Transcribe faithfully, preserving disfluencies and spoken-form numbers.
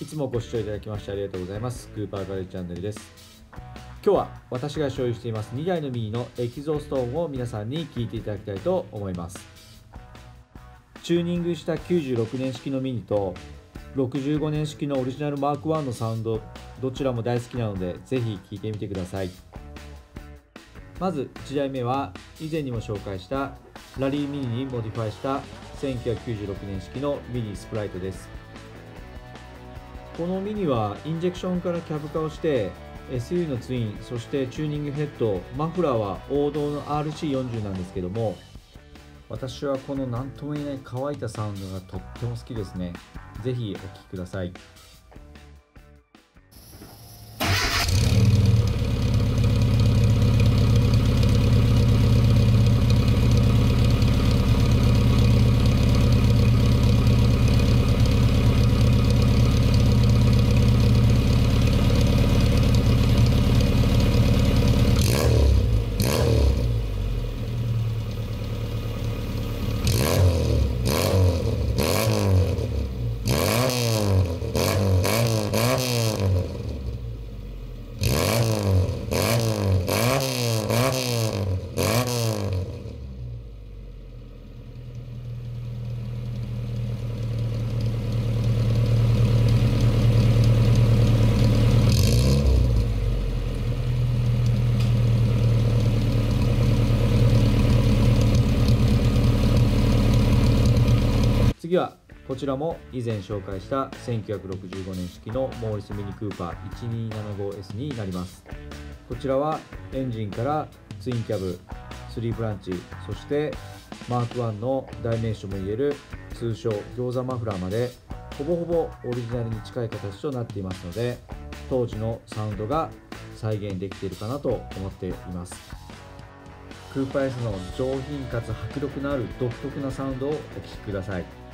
いつもご視聴いただきましてありがとうございます。クーパーガレージチャンネルです。今日は私が所有していますにだいのミニのエキゾーストーンを皆さんに聞いていただきたいと思います。チューニングしたきゅうじゅうろくねん式のミニとろくじゅうごねん式のオリジナルマークワンのサウンド、どちらも大好きなのでぜひ聞いてみてください。まずいちだいめは以前にも紹介したラリーミニにモディファイしたせんきゅうひゃくきゅうじゅうろくねん式のミニスプライトです。このミニはインジェクションからキャブ化をして エスユー のツイン、そしてチューニングヘッド、マフラーは王道の アールシーよんじゅう なんですけども、私はこの何とも言えない乾いたサウンドがとっても好きですね。ぜひお聴きください。次はこちらも以前紹介したせんきゅうひゃくろくじゅうごねん式のモーリスミニクーパー いちにーななごエス になります。こちらはエンジンからツインキャブ、スリーブランチ、そしてマークワンの代名詞ともいえる通称餃子マフラーまでほぼほぼオリジナルに近い形となっていますので、当時のサウンドが再現できているかなと思っています。クーパー S の上品かつ迫力のある独特なサウンドをお聴きください。